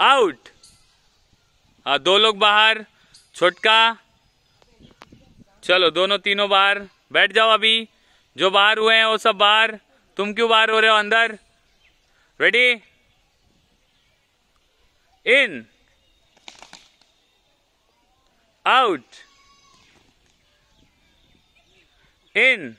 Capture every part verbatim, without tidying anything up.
Out. हाँ, दो लोग बाहर, छोटका, चलो दोनों तीनों बाहर, बैठ जाओ। अभी जो बाहर हुए हैं वो सब बाहर, तुम क्यों बाहर हो रहे हो? अंदर। Ready, in, out, in,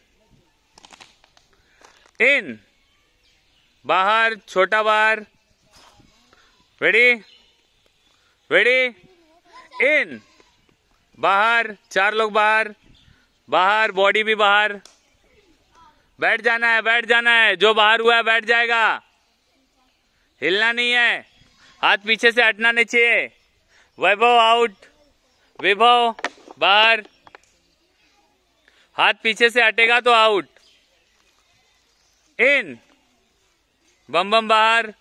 in, बाहर, छोटा बाहर। रेडी, रेडी, इन, बाहर, चार लोग बाहर, बाहर, बॉडी भी बाहर। बैठ जाना है, बैठ जाना है। जो बाहर हुआ है बैठ जाएगा, हिलना नहीं है। हाथ पीछे से हटना नहीं चाहिए। वैभव आउट, विभव बाहर। हाथ पीछे से हटेगा तो आउट। इन, बम बम बाहर,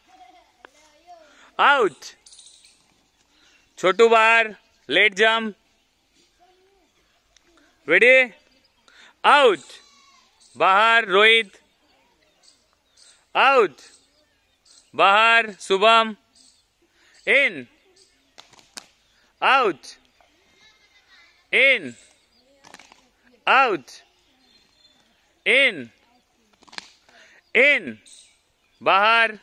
आउट। छोटू बाहर, लेट जंप। रेडी, आउट, बाहर, रोहित, आउट, बाहर, Shubham, in, out, in, out, in, in, बाहर,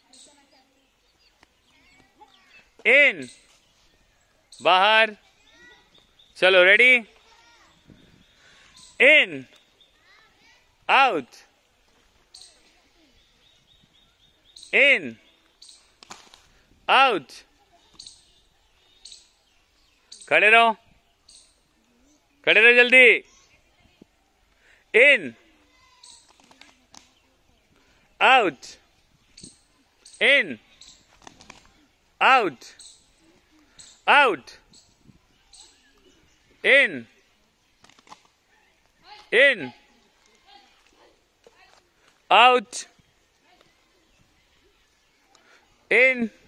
इन, बाहर। चलो ready, in, out, in, out. खड़े रहो, खड़े रहो जल्दी। In, out, in, out, out, in, in, out, in,